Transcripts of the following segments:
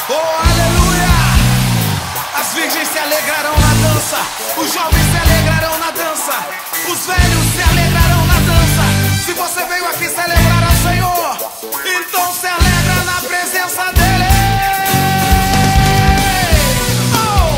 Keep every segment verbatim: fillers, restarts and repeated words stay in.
Oh, aleluia! As virgens se alegrarão na dança, os jovens se alegrarão na dança, os velhos se alegrarão na dança. Se você veio aqui celebrar ao Senhor, então se alegra na presença dEle. Oh!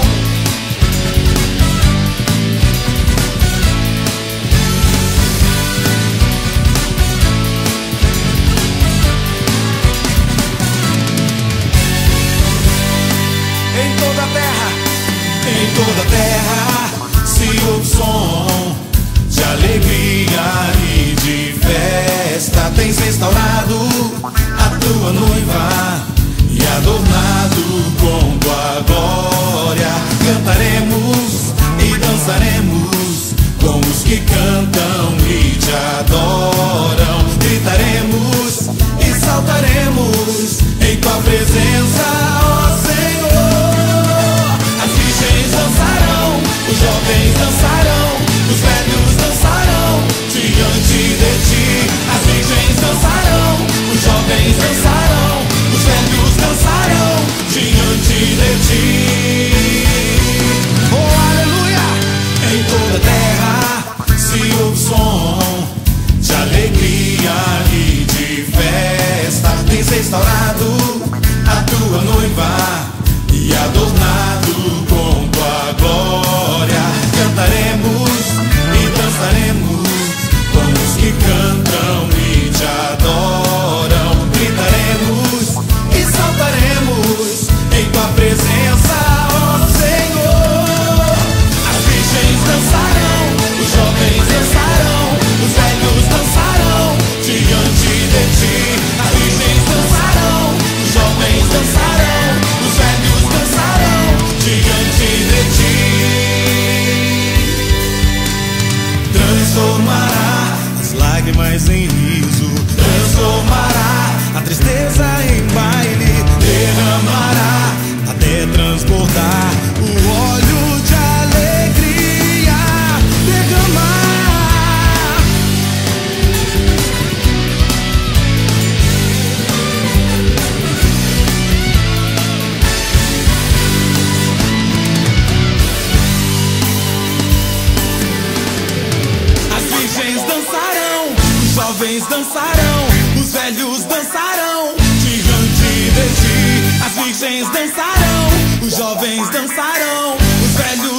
Em toda a terra, em toda a terra se ouve som de alegria e de festa. Tens restaurado a tua noiva e adornado com tua glória. Cantaremos e dançaremos com os que cantam e te adoram. Gritaremos e saltaremos em tua presença, ó Senhor. As virgens dançarão, os jovens dançarão, os velhos dançarão diante de ti. As virgens dançarão, os jovens dançarão, os velhos dançarão diante de ti. oh, aleluia! Em toda a terra se ouve som de alegria e de festa. Tens restaurado a tua noiva e adornado com tua glória. Cantaremos e dançaremos com os que cantam e te adoram. Gritaremos e saltaremos em tua presença, ó Senhor. As virgens dançarão, os jovens dançarão, os velhos dançarão diante de ti. As virgens dançarão, os jovens dançarão, os velhos dançarão diante de ti. Transformará as lágrimas em riso, transformará a tristeza em baile, derramará até transbordar o óleo de alegria. Derramar. As virgens dançarão, os jovens dançarão, os velhos dançarão diante de ti. As virgens dançarão, os jovens dançarão, os velhos